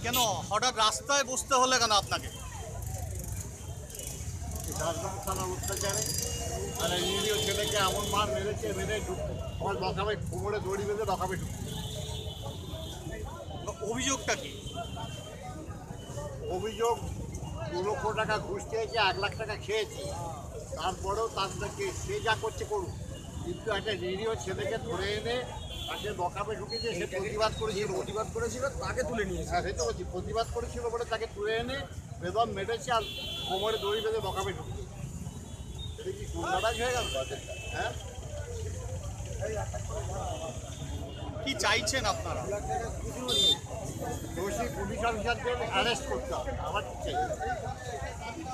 কেন হঠাৎ রাস্তায় বসতে হলে কেন আপনাকে? থানার অত্যাচারে আর এই নিরীহ ছেলেকে এমন মার মেরেছে, মেরে আমার লকাবে কোমরে দড়ি বেঁধে লকাবে ঢুকছে। অভিযোগটা কি? অভিযোগ 2 লক্ষ টাকা ঘুষ চেয়েছে, 1 লাখ টাকা খেয়েছি, তারপরেও তাদেরকে সে যা করছে করুক, কিন্তু একটা নিরীহ ছেলেকে ধরে এনে তাকে লকাবে ঢুকেছে, সে প্রতিবাদ করেছিল তাকে তুলে নিয়েছে। হ্যাঁ, সেই তো বলছি, প্রতিবাদ করেছিল বলে তাকে তুলে এনে বেদম মেরেছে আর কোমরে দড়ি বেঁধে লকাবে ঢুকেছে। এটা কি গুন্ডারাজ হয়ে গেল? হ্যাঁ, কি চাইছেন আপনারা? দোষী পুলিশ অফিসারদের অ্যারেস্ট করতে হবে, আমার চাই।